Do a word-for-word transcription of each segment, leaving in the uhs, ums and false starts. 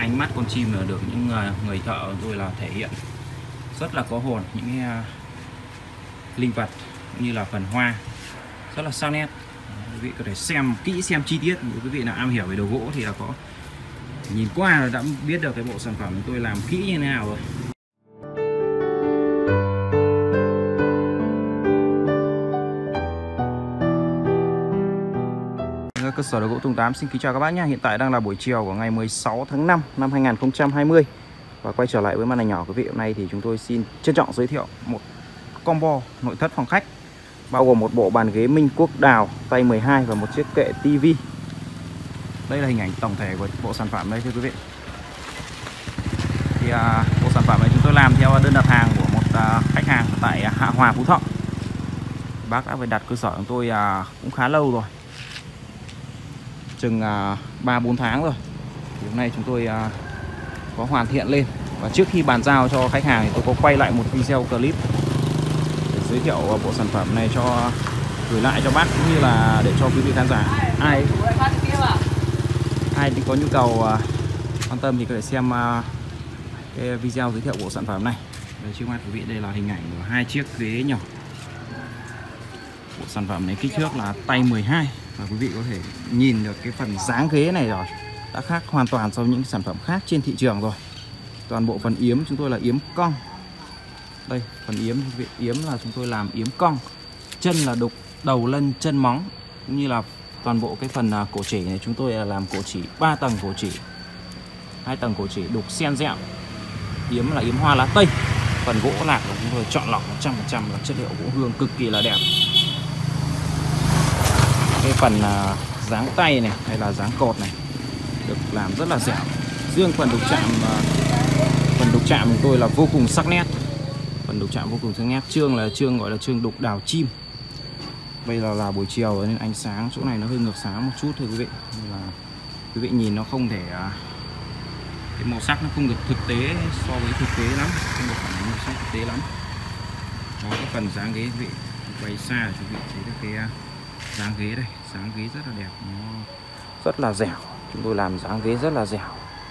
ánh mắt con chim là được những người, người thợ tôi là thể hiện rất là có hồn, những cái uh, linh vật cũng như là phần hoa rất là sắc nét. Quý vị có thể xem kỹ, xem chi tiết. Nếu quý vị nào am hiểu về đồ gỗ thì là có nhìn qua là đã biết được cái bộ sản phẩm tôi làm kỹ như thế nào rồi. Cơ sở đồ gỗ Tùng Tám xin kính chào các bác nhé. Hiện tại đang là buổi chiều của ngày mười sáu tháng năm năm hai nghìn không trăm hai mươi. Và quay trở lại với màn ảnh nhỏ quý vị. Hôm nay thì chúng tôi xin trân trọng giới thiệu một combo nội thất phòng khách, bao gồm một bộ bàn ghế Minh Quốc Đào tay mười hai và một chiếc kệ tivi. Đây là hình ảnh tổng thể của bộ sản phẩm đây thưa quý vị. Thì à, bộ sản phẩm này chúng tôi làm theo đơn đặt hàng của một à, khách hàng tại Hạ Hòa, Phú Thọ. Bác đã phải đặt cơ sở của tôi à, cũng khá lâu rồi, chừng ba bốn tháng rồi. Thì hôm nay chúng tôi à, có hoàn thiện lên. Và trước khi bàn giao cho khách hàng thì tôi có quay lại một video clip để giới thiệu bộ sản phẩm này cho gửi lại cho bác, cũng như là để cho quý vị khán giả ai ai có nhu cầu à, quan tâm thì có thể xem à, cái video giới thiệu bộ sản phẩm này. Đây, trước mắt quý vị đây là hình ảnh của hai chiếc ghế nhỏ. Bộ sản phẩm này kích thước là tay mười hai. Và quý vị có thể nhìn được cái phần dáng ghế này rồi, đã khác hoàn toàn so với những sản phẩm khác trên thị trường rồi. Toàn bộ phần yếm chúng tôi là yếm cong. Đây, phần yếm quý vị, yếm là chúng tôi làm yếm cong. Chân là đục, đầu lân, chân móng, cũng như là toàn bộ cái phần cổ chỉ này chúng tôi là làm cổ chỉ ba tầng cổ chỉ, hai tầng cổ chỉ đục xen dẹo. Yếm là yếm hoa lá tây. Phần gỗ lạc của chúng tôi chọn lọc một trăm phần trăm là chất liệu gỗ hương cực kỳ là đẹp. Cái phần uh, dáng tay này hay là dáng cột này được làm rất là dẻo. Riêng phần đục chạm uh, phần đục chạm của tôi là vô cùng sắc nét. Phần đục chạm vô cùng sắc nét. Chương là chương gọi là chương đục đào chim. Bây giờ là buổi chiều rồi nên ánh sáng chỗ này nó hơi ngược sáng một chút thôi quý vị. Nên là quý vị nhìn nó không thể uh, cái màu sắc nó không được thực tế so với thực tế lắm, không được phản ánh màu sắc thực tế lắm. Đó, cái phần dáng ghế quý vị quay xa thì quý vị thấy được cái uh, dáng ghế đây, dáng ghế rất là đẹp, nó rất là dẻo. Chúng tôi làm dáng ghế rất là dẻo.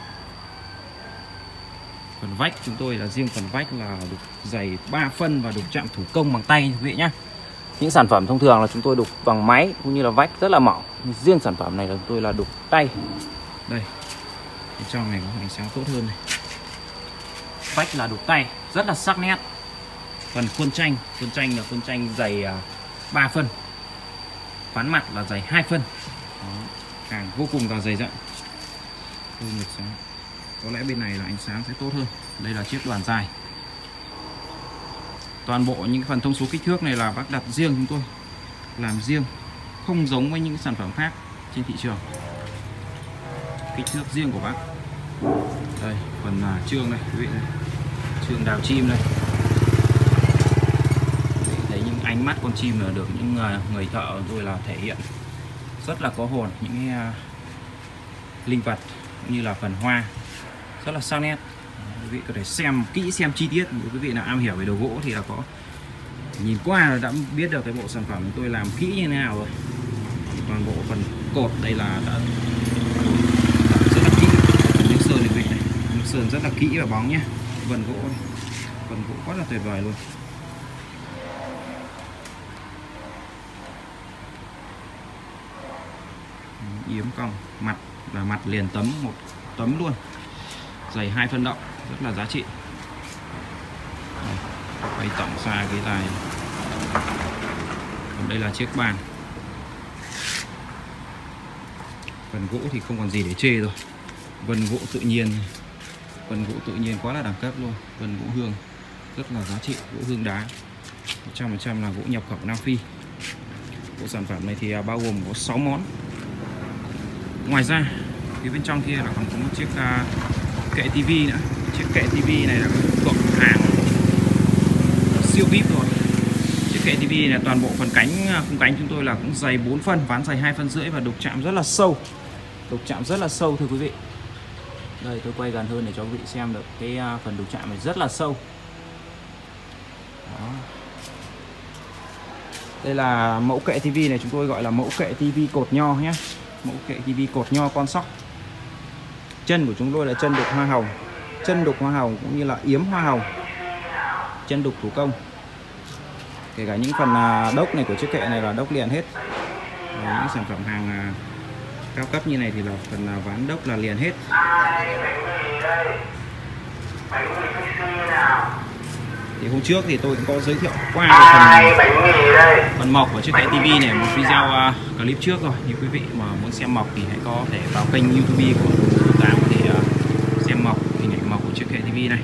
Phần vách chúng tôi là riêng phần vách là đục dày ba phân và đục chạm thủ công bằng tay quý vị nhé. Những sản phẩm thông thường là chúng tôi đục bằng máy cũng như là vách rất là mỏng. Riêng sản phẩm này là chúng tôi là đục tay. Đây, bên trong này có ánh sáng tốt hơn này. Vách là đục tay, rất là sắc nét. Phần khuôn tranh, khuôn tranh là khuôn tranh dày ba phân. Ván mặt là dày hai phân. Đó, càng vô cùng là dày dặn. Có lẽ bên này là ánh sáng sẽ tốt hơn. Đây là chiếc đoàn dài. Toàn bộ những phần thông số kích thước này là bác đặt riêng chúng tôi, làm riêng, không giống với những sản phẩm khác trên thị trường. Kích thước riêng của bác. Đây, phần uh, chương này, quý vị này. Chương đào chim đây. Thấy những ánh mắt con chim là được những người, người thợ tôi là thể hiện rất là có hồn, những cái uh, linh vật cũng như là phần hoa rất là sắc nét. Quý vị có thể xem kỹ, xem chi tiết. Nếu quý vị nào am hiểu về đồ gỗ thì là có nhìn qua là đã biết được cái bộ sản phẩm tôi làm kỹ như thế nào rồi. Toàn bộ phần cột đây là đã rất là kỹ. Nước sơn này quý vị này, nước sơn rất là kỹ và bóng nhé. Vân gỗ này, vân gỗ rất là tuyệt vời luôn. Yếm cong, mặt là mặt liền tấm, một tấm luôn, dày hai phân động, rất là giá trị. Đây, quay tổng xa cái dài. Còn đây là chiếc bàn. Phần gỗ thì không còn gì để chê rồi. Vân gỗ tự nhiên, vân gỗ tự nhiên quá là đẳng cấp luôn. Vân gỗ hương rất là giá trị, gỗ hương đá một trăm phần trăm là gỗ nhập khẩu Nam Phi. Bộ sản phẩm này thì bao gồm có sáu món. Ngoài ra phía bên trong kia là còn có một chiếc uh, kệ tivi nữa. Chiếc kệ tivi này là thuộc hàng siêu vê i pê rồi. Chiếc kệ tivi này toàn bộ phần cánh khung cánh chúng tôi là cũng dày bốn phân, ván dày hai phân rưỡi và đục chạm rất là sâu. Đục chạm rất là sâu thưa quý vị. Đây tôi quay gần hơn để cho quý vị xem được cái uh, phần đục chạm này rất là sâu. Đó. Đây là mẫu kệ tivi này chúng tôi gọi là mẫu kệ tivi cột nho nhé. Mẫu kệ tivi cột nho con sóc. Chân của chúng tôi là chân đục hoa hồng, chân đục hoa hồng cũng như là yếm hoa hồng, chân đục thủ công. Kể cả những phần đốc này của chiếc kệ này là đốc liền hết. Và những sản phẩm hàng cao cấp như này thì là phần ván đốc là liền hết. Thì hôm trước thì tôi cũng có giới thiệu qua cái phần, phần mộc của chiếc kệ tivi này, một video uh, clip trước rồi. Nếu quý vị mà muốn xem mộc thì hãy có thể vào kênh YouTube của Tùng Tám để uh, xem mộc, hình ảnh mộc của chiếc kệ tivi này.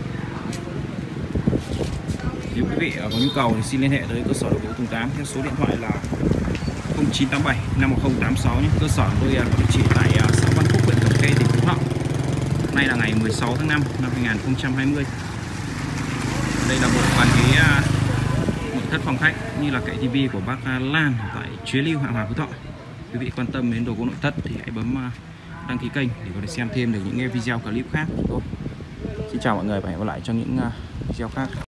Nếu quý vị có nhu cầu thì xin liên hệ tới cơ sở đồ gỗ Tùng Tám theo số điện thoại là không chín tám bảy năm một không tám sáu nhé. Cơ sở của tôi có địa chỉ tại xã Văn Phúc, huyện Cẩm Khê, tỉnh Phú Thọ. Hôm nay là ngày mười sáu tháng năm năm hai nghìn không trăm hai mươi. Đây là bộ phận cái nội thất phòng khách như là kệ tivi của bác Lan tại Chuối Lưu, Hạ Hòa, Phú Thọ. Quý vị quan tâm đến đồ gỗ nội thất thì hãy bấm đăng ký kênh để có thể xem thêm được những video clip khác của tôi. Xin chào mọi người và hẹn gặp lại trong những video khác.